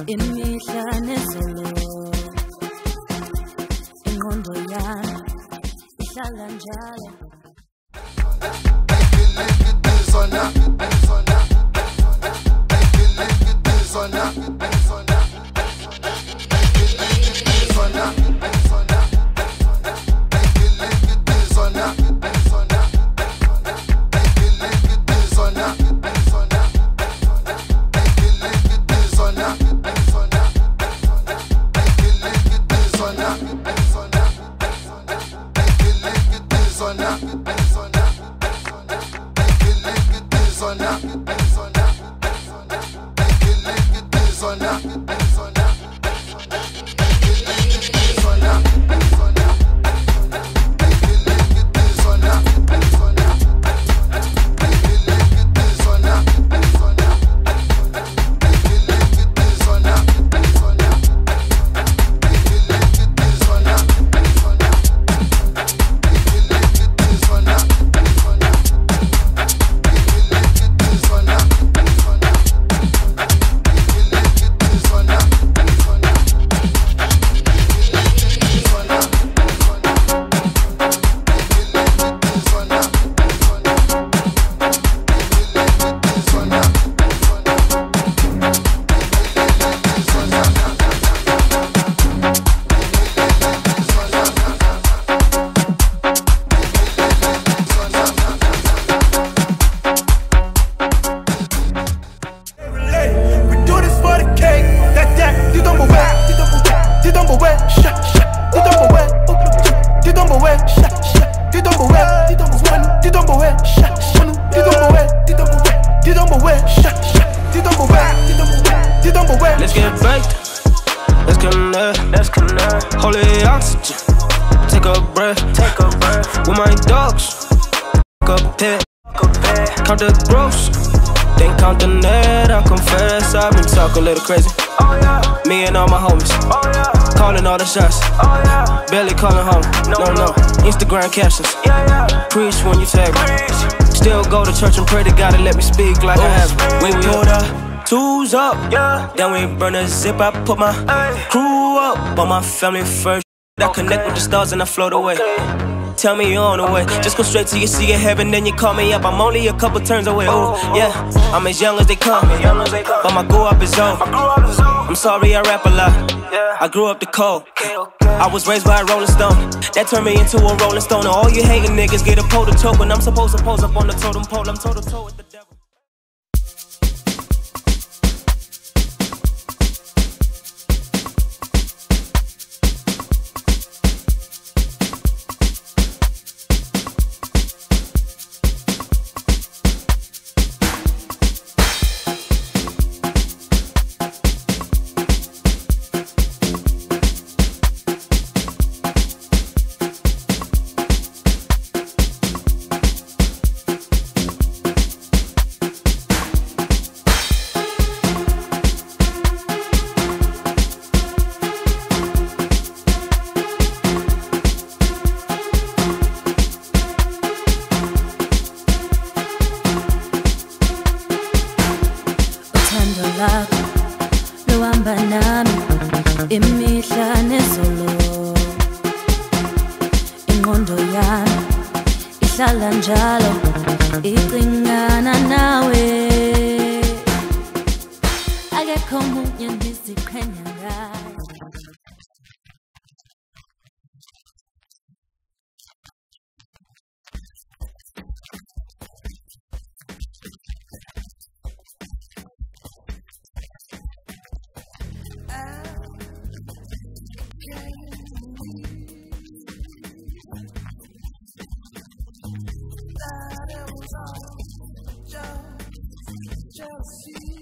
imihla nezolo ingqondo yami ihlala njalo Let's get baked, let's connect, holy oxygen, take a breath, with my dogs, up pit, count the gross, then count the net, I confess, I've been talking a little crazy, me and all my homies, calling all the shots, barely calling home, no, Instagram captions, preach when you tag me, still go to church and pray to God to let me speak like I have, when we hold up. Two's up, then we burn a zip, I put my crew up, but my family first. I connect with the stars and I float away. Tell me you're on the way, just go straight to your sea of heaven, then you call me up. I'm only a couple turns away, oh yeah, I'm as young as they come, but my grow up is old. I'm sorry I rap a lot, I grew up the cold. I was raised by a rolling stone, that turned me into a rolling stone. And all you hating niggas get a pole to toe when I'm supposed to pose up on the totem pole. I'm toe to toe with the devil. Luhamba nami imihla nezolo ingqondo yami ihlala njalo icingana nawe akekho omunye engiziqhenya ngaye. Jealousy.